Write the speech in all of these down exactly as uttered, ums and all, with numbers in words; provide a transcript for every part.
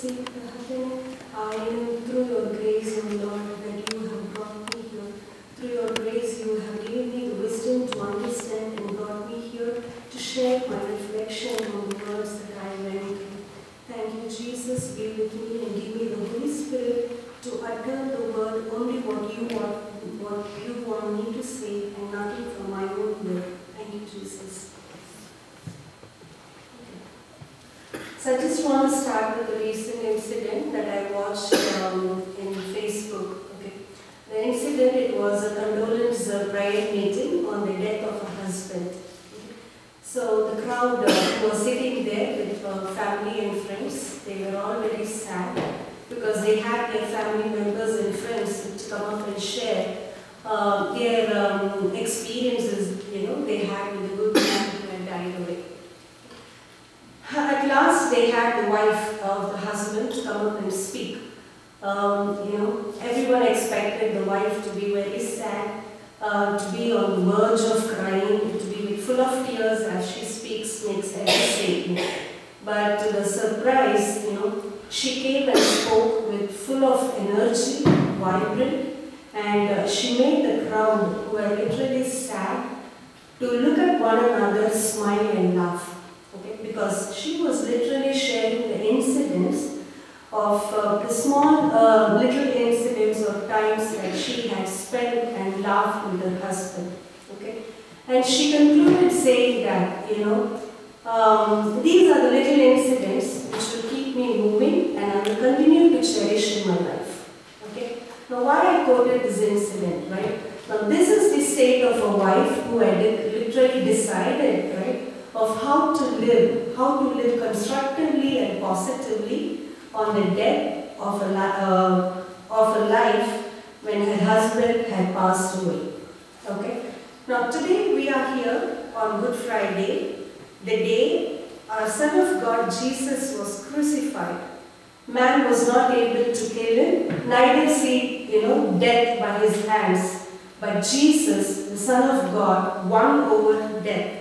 see happening. Uh, you know, through your grace, O Lord, that you have brought me here. Through your grace, you have given me the wisdom to understand and brought me here to share my reflection on the words that I went through. Thank you, Jesus. Be with me and give me the Holy Spirit to utter the word only what you want, what you want me to say, and nothing from my own will. Thank you, Jesus. So I just want to start with a recent incident that I watched um, in Facebook. Okay. The incident, it was a condolence uh, prayer meeting on the death of a husband. Okay. So the crowd uh, who was sitting there with uh, family and friends, they were all very sad because they had their family members and friends to come up and share uh, their um, experiences, you know, they had with the good man who had died away. At last, they had the wife of the husband to come up and speak. Um, you know, everyone expected the wife to be very sad, uh, to be on the verge of crying, to be full of tears as she speaks, makes every statement. But to the surprise, you know, she came and spoke with full of energy, vibrant, and uh, she made the crowd, who were literally sad, to look at one another, smile and laugh. Okay, because she was literally sharing the incidents of uh, the small uh, little incidents or times that she had spent and laughed with her husband. Okay, and she concluded saying that, you know, um, these are the little incidents which will keep me moving and I will continue to cherish in my life. Okay, now why I quoted this incident, right? Now this is the state of a wife who had literally decided, right, of how to live, how to live constructively and positively on the death of a, uh, of a life when her husband had passed away. Okay? Now today we are here on Good Friday, the day our Son of God Jesus was crucified. Man was not able to kill him, neither see, you know, death by his hands. But Jesus, the Son of God, won over death.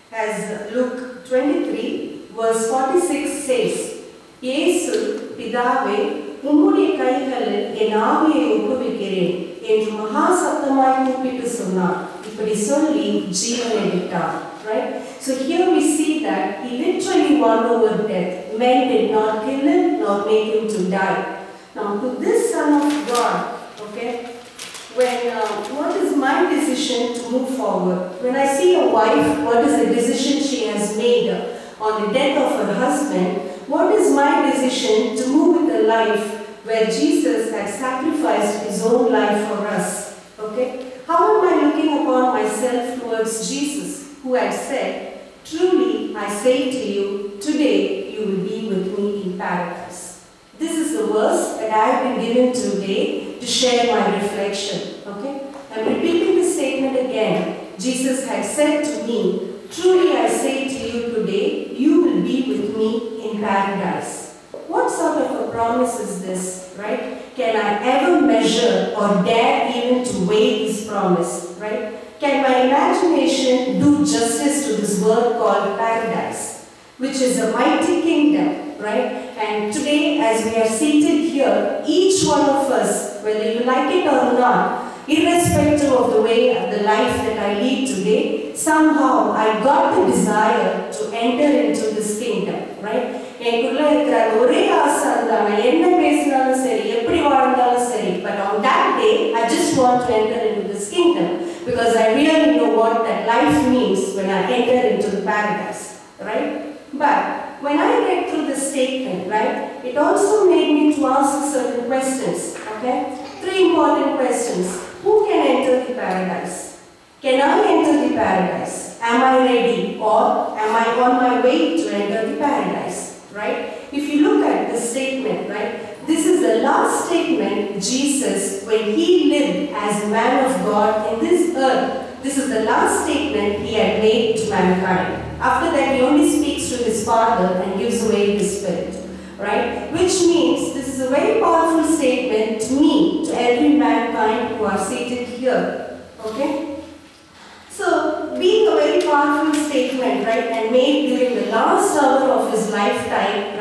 As Luke twenty-three, verse forty-six says, Yesu, Pidave, Ummudiya kaigalil en aaviயை ஒப்புவிக்கிறேன் என்று மகா சத்தமாய் கூப்பிட்டு சொன்னார். இப்படி சொல்லி ஜீவனை விட்டார். Right? So here we see that he literally won over death. Men did not kill him nor make him to die. Now to this Son of God, okay, when, uh, what is my decision to move forward? When I see a wife, what is the decision she has made on the death of her husband? What is my decision to move with a life where Jesus had sacrificed his own life for us? Okay? How am I looking upon myself towards Jesus, who had said, truly I say to you, today you will be with me in paradise. This is the verse that I have been given today to share my reflection. Okay? I'm repeating this statement again. Jesus had said to me, truly I say to you today, you will be with me in paradise. What sort of a promise is this, right? Can I ever measure or dare even to weigh this promise, right? Can my imagination do justice to this word called paradise, which is a mighty kingdom, right? And today, as we are seated here, each one of us, whether you like it or not, irrespective of the way of the life that I lead today, somehow I got the desire to enter into this kingdom, right? But on that day, I just want to enter into this kingdom because I really know what that life means when I enter into the paradise, right? But when I read through the statement, right, it also made me to ask certain questions, okay? Three important questions. Who can enter the paradise? Can I enter the paradise? Am I ready or am I on my way to enter the paradise, right? If you look at the statement, right, this is the last statement Jesus, when he lived as a man of God in this earth, this is the last statement he had made to mankind. After that, he only speaks to his Father and gives away his Spirit, right? Which means this is a very powerful statement to me, to every mankind who are seated here, okay? So, being a very powerful statement, right, and made during the last hour of his lifetime, right,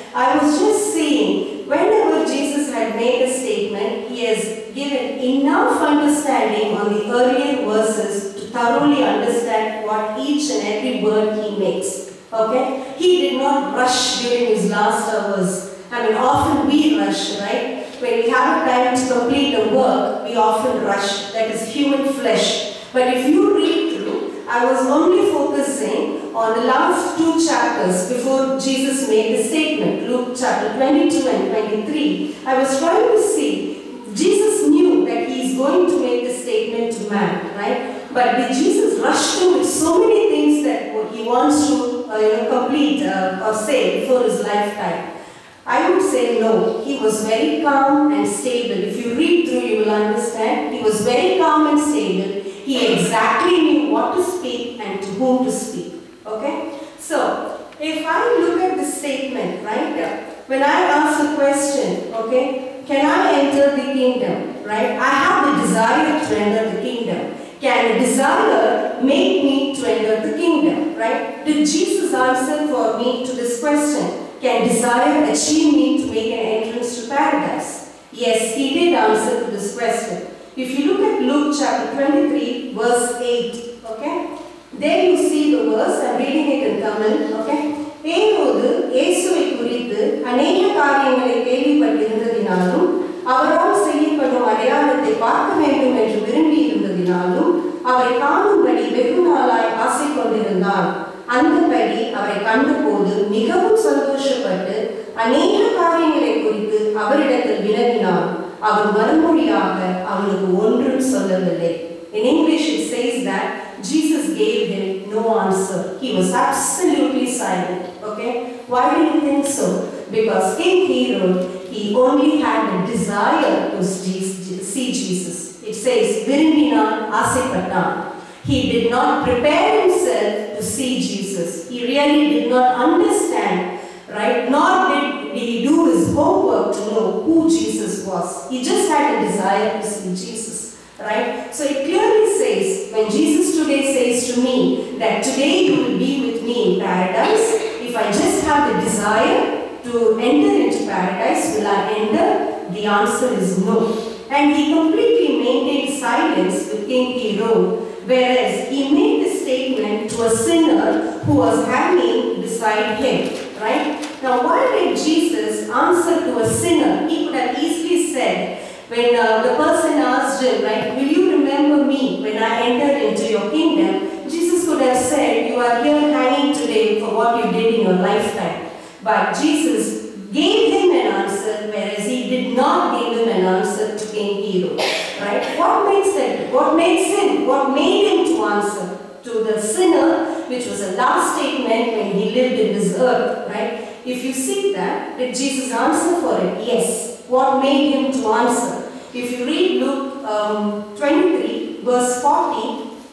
I was just saying, whenever Jesus had made a statement, he has given enough understanding on the earlier verses to thoroughly understand what each and every word he makes. Okay? He did not rush during his last hours. I mean, often we rush, right? When we have time to complete a work, we often rush. That is human flesh. But if you read through, I was only focusing on the last two chapters before Jesus made the statement, Luke chapter twenty-two and twenty-three. I was trying to see, Jesus knew that he is going to make the statement to man, right? But did Jesus rush through with so many things that he wants to uh, you know, complete uh, or say before his lifetime? I would say no. He was very calm and stable. If you read through, you will understand. He was very calm and stable. He exactly knew what to speak and to whom to speak. Okay? So, if I look at the statement, right, when I ask the question, okay, can I enter the kingdom, right? I have the desire to enter the kingdom. Can a desire make me to enter the kingdom, right? Did Jesus answer for me to this question? Can desire achieve me to make an entrance to paradise? Yes, he did answer to this question. If you look at Luke chapter twenty-three, verse eight, okay? There you see the verse, I'm reading it in Tamil, okay? பேரோது இயேசுவை குறித்து அநேக காரியங்களை கேள்விப்பட்டிருந்ததினாலும் அவரால் செய்யப்படும் அடையாளத்தை பார்க்க வேண்டும் என்று விரும்பி இருந்ததினாலும் அவரை காணும்படி வெகு நாளாய் ஆசை கொண்டிருந்தான். அந்தபடி அவரை கண்டபோது மிகவும் சந்தோஷப்பட்டு அநேக காரியங்களை குறித்து அவரிடத்தில் வினவினான். அவர் மறுமொழியாக அவனுக்கு ஒன்றும் சொல்லவில்லை. In English it says that Jesus gave him no answer. He was absolutely silent. Okay? Why do you think so? Because King Herod, he only had a desire to see Jesus. It says, விரும்பினான், ஆசைப்பட்டான். He did not prepare himself to see Jesus. He really did not understand, right? Nor did he do his homework to know who Jesus was. He just had a desire to see Jesus, right? So it clearly says, when Jesus today says to me that today you will be with me in paradise, if I just have the desire to enter into paradise, will I enter? The answer is no. And he completely maintained silence with King Herod, whereas he made the statement to a sinner who was hanging beside him, right? Now, why did Jesus answer to a sinner? He could have easily said, when uh, the person asked him, right, will you remember me when I enter into your kingdom? Jesus could have said, you are here hanging today for what you did in your lifetime. But Jesus gave him an answer, whereas he did not give him an answer to King Herod. Right? What makes it? What makes him? What made him to answer to the sinner, which was a last statement when he lived in this earth? Right? If you see that, did Jesus answer for it? Yes. What made him to answer? If you read Luke um, twenty-three, verse forty,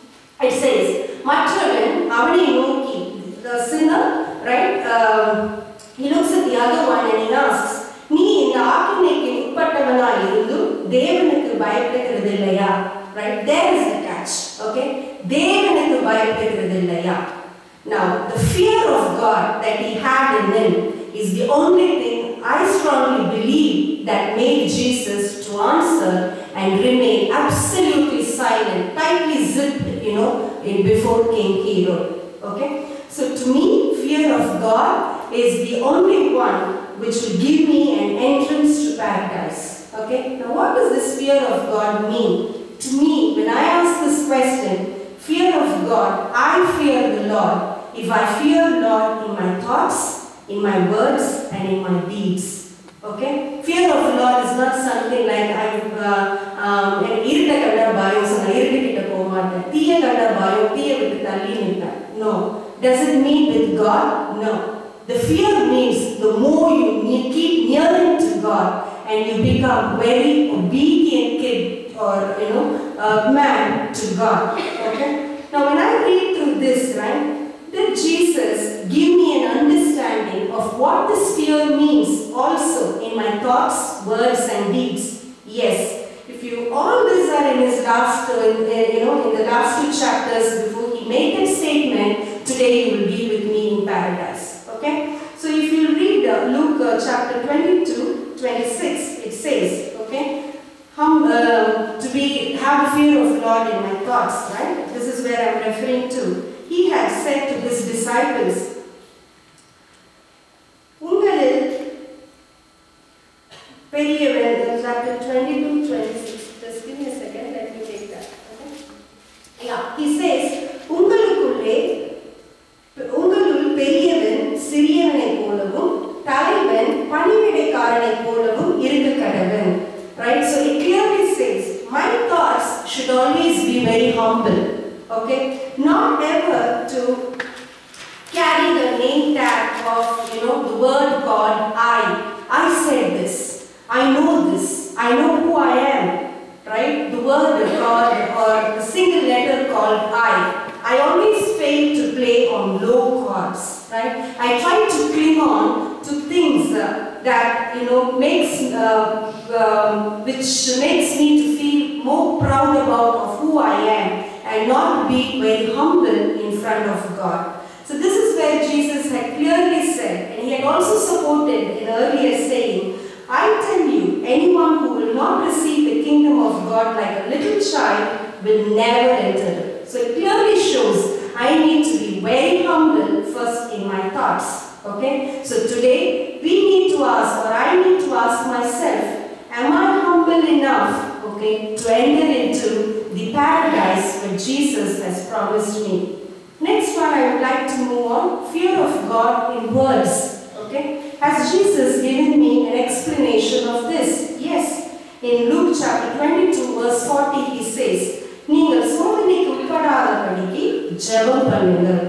it says, "Matravan avani noki," the sinner, right? Um, he looks at the other one and he asks, "நீ இந்த ஆக்கினைக்கு உட்பட்டவனா இருந்து தேவனுக்கு பயப்படுகிறது இல்லையா?" Right? There is the catch. Okay? தேவனுக்கு பயப்படுகிறது இல்லையா? Now, the fear of God that he had in him is the only thing I strongly believe that made Jesus to answer and remain absolutely silent, tightly zipped, you know, in before King Herod. Okay? So to me, fear of God is the only one which will give me an entrance to paradise. Okay? Now what does this fear of God mean? To me, when I ask this question, fear of God, I fear the Lord. If I fear Lord in my thoughts, in my words, and in my deeds. Okay? Fear of the Lord is not something like I uh, um irda kanda bayam sonna irda kitta pomaata thiya kanda bayam thiya vittu thalli nitta. No. Does it mean with God? No. The fear means the more you keep nearing to God and you become very obedient kid or, you know, uh, man to God. Okay? Now when I read through this, right, did Jesus give me an understanding of what this fear means also in my thoughts, words and deeds? Yes. If you, all these are in his last, uh, you know, in the last two chapters before he made that statement, today you will be with me in paradise. Okay? So if you read uh, Luke uh, disciples, உங்களில் பெரியவர், chapter twenty-two, twenty-six. Just give me a second, let me take that. Okay? Yeah, he says, உங்களுக்குள்ளே உங்களுள் பெரியவன் சிறியவனைப் போலவும் தலைவன் பணிவிடைக்காரனைப் போலவும் இருக்க கடவன். Right? So it clearly says, my thoughts should always be very humble. Okay? Not ever to carry the name tag of, you know, the word called I. I said this. I know this. I know who I am. Right? The word called, or the single letter called I. I always fail to play on low chords. Right? I try to cling on to things uh, that, you know, makes, uh, um, which makes me to feel more proud about of who I am and not be very humble in front of God. So this is where Jesus had clearly said, and he had also supported in earlier saying, I tell you, anyone who will not receive the kingdom of God like a little child will never enter it. So it clearly shows I need to be very humble first in my thoughts. Okay? So today we need to ask, or I need to ask myself, am I humble enough, okay, to enter into the paradise that Jesus has promised me? Next one, I would like to move on. Fear of God in words. Okay? Has Jesus given me an explanation of this? Yes. In Luke chapter twenty-two, verse forty, he says, நீங்கள் சோதனைக்கு உட்படாதபடிக்கு ஜெபம் பண்ணுங்கள்.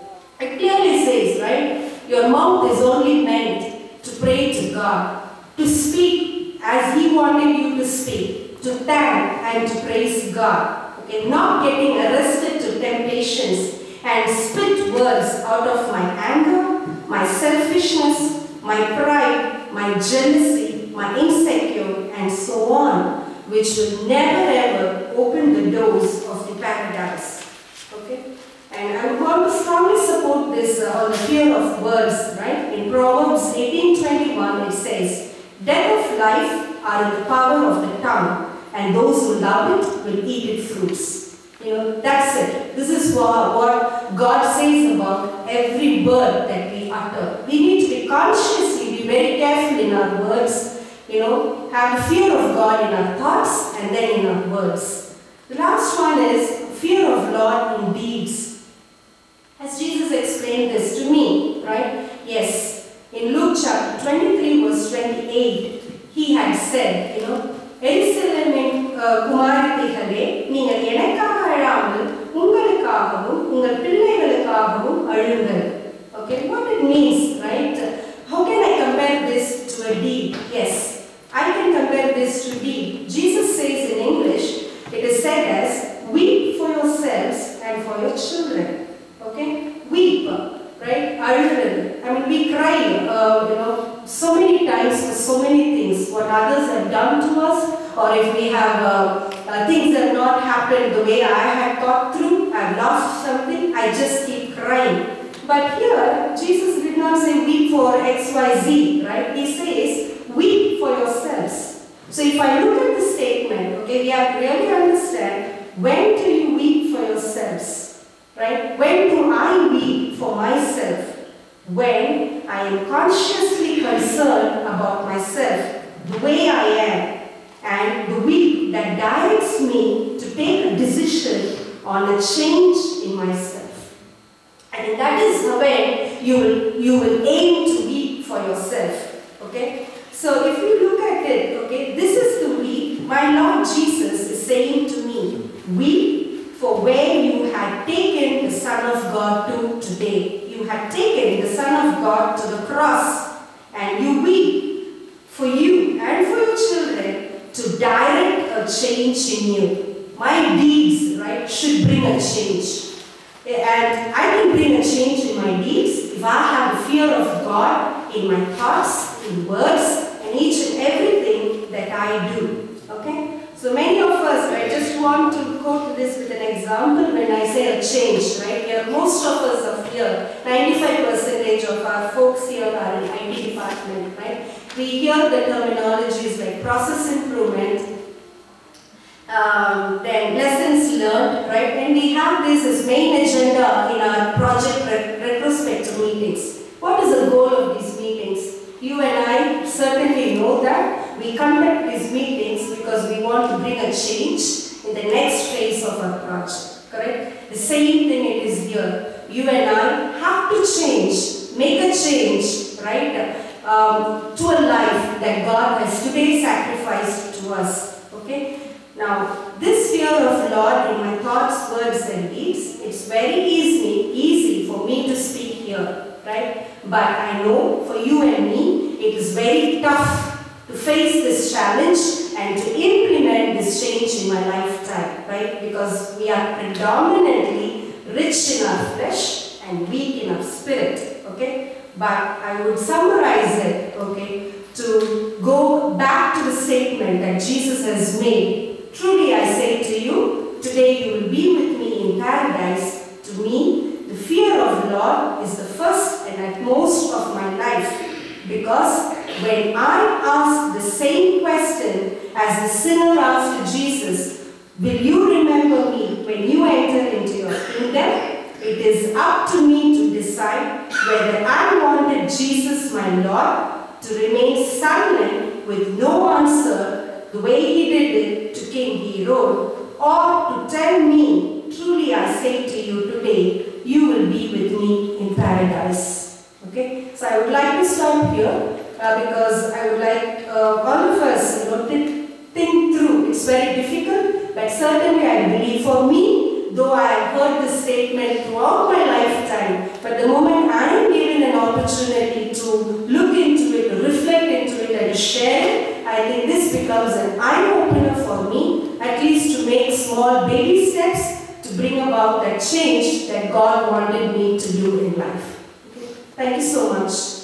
It clearly says, right? Your mouth is only meant to pray to God, to speak as He wanted you to speak, to thank and to praise God. Okay? Not getting arrested to temptations and spit words out of my anger, my selfishness, my pride, my jealousy, my insecure, and so on, which will never ever open the doors of the paradise. Okay? And I want to strongly support this uh, on the fear of words, right? In Proverbs eighteen twenty-one, it says, death of life are in the power of the tongue, and those who love it will eat its fruits. You know, that's it. This is what, what God says about every word that we utter. We need to be consciously, be very careful in our words, you know, have the fear of God in our thoughts and then in our words. The last one is fear of Lord in deeds. Has Jesus explained this to me, right? Yes. In Luke chapter twenty-three, verse twenty-eight, he had said, you know, எருசலேமின் குமாரத்திகளே, நீங்கள் எனக்காக அழாமல் உங்களுக்காகவும் உங்கள் பிள்ளைகளுக்காகவும் அழுங்கள். Okay, what it means, right? How can I compare this to a deed? Yes, I can compare this to deed. Jesus says in English, it is said as, weep for yourselves and for your children. Okay, weep, right? Aழுங்கள். I mean, we cry, uh, you know, so many times for so many things, what others have done to us, or if we have uh, uh, things that have not happened the way I had thought through, I've lost something, I just keep crying. But here, Jesus did not say weep for X Y Z, right? He says, weep for yourselves. So if I look at the statement, okay, we have to really understand, when do you weep for yourselves? Right? When do I weep for myself? When I am consciously concerned about myself, the way I am, and the weep that directs me to take a decision on a change in myself. And that is when you will, you will aim to weep for yourself. Okay? So if you look at it, okay, this is the weep my Lord Jesus is saying to me. Weep for where you had taken the Son of God to today. You had taken the Son of God to the cross, and you weep for you and for your children to direct a change in you. My deeds, right, should bring a change. And I can bring a change in my deeds if I have the fear of God in my thoughts, in words, and each and everything that I do. Okay? So many of us, I just want to quote this with an example when I say a change, right? Here, most of us are here, ninety-five percent of our folks here are in I T department, right? We hear the terminologies like process improvement, um, then lessons learned, right? And we have this as main agenda in our project re retrospective meetings. What is the goal of these meetings? You and I certainly know that we conduct these meetings because we want to bring a change in the next phase of our project, correct? The same thing it is here. You and I have to change, make a change, right, um, to a life that God has today sacrificed to us, okay? Now, this fear of Lord in my thoughts, words and deeds, it's very easy, easy for me to speak here, right? But I know for you and me, it is very tough to face this challenge and to implement this change in my lifetime, right? Because we are predominantly rich in our flesh and weak in our spirit, okay? But I would summarize it, okay, to go back to the statement that Jesus has made. Truly I say to you, today you will be with me in paradise. To me, the fear of the Lord is the first and utmost of my life. Because when I ask the same question as the sinner asked Jesus, will you remember me when you enter into your kingdom? It is up to me to decide whether I wanted Jesus, my Lord, to remain silent with no answer the way he did it to King Herod, or to tell me, truly I say to you today, you will be with me in paradise. Okay, so I would like to stop here uh, because I would like uh, all of us, you know, to think through. It's very difficult, but certainly I believe for me, though I have heard this statement throughout my lifetime, but the moment I am given an opportunity to look into it, to reflect into it and to share it, I think this becomes an eye-opener for me, at least to make small baby steps to bring about that change that God wanted me to do in life. Okay. Thank you so much.